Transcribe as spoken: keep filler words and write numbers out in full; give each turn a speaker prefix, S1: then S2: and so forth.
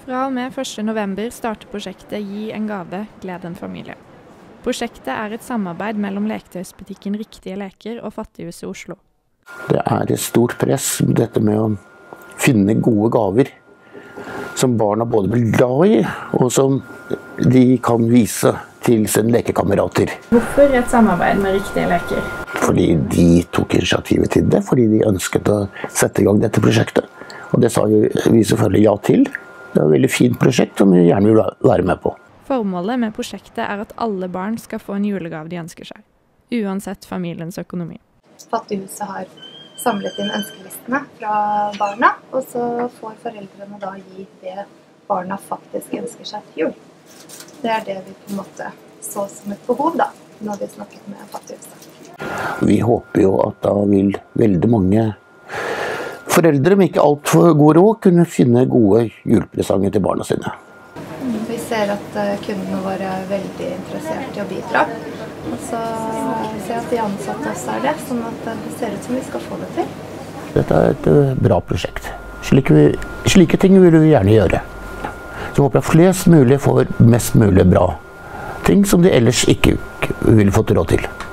S1: Fra og med første november starter prosjektet Gi en gave, gled en familie. Prosjektet er et samarbeid mellom leketøysbutikken Riktige Leker og Fattighuset Oslo.
S2: Det er et stort press, dette med å finne gode gaver som barna både blir glad i, og som de kan vise til sine lekekamerater.
S1: Hvorfor et samarbeid med Riktige Leker?
S2: Fordi de tok initiativet til det, fordi de ønsket å sette i gang dette prosjektet. Og det sa vi selvfølgelig ja til. Det er et veldig fint prosjekt som vi gjerne vil være med på.
S1: Formålet med prosjektet er at alle barn skal få en julegave de ønsker seg, uansett familiens økonomi.
S3: Fattighuset har samlet inn ønskelistene fra barna, og så får foreldrene da gi det barna faktisk ønsker seg til jul. Det er det vi på en måte så som et behov da, når vi snakket med Fattighuset.
S2: Vi håper jo at da vil veldig mange foreldre med ikke alt for god råd kunne finne gode julepresanger til barna sine.
S3: Vi ser at kundene våre er veldig interessert i å bidra. Og så ser jeg at de ansatte også er det, sånn at det ser ut som vi skal få det til.
S2: Dette er et bra prosjekt. Slike, slike ting vil vi gjerne gjøre. Så håper jeg flest mulig får mest mulig bra ting som de ellers ikke ville fått råd til.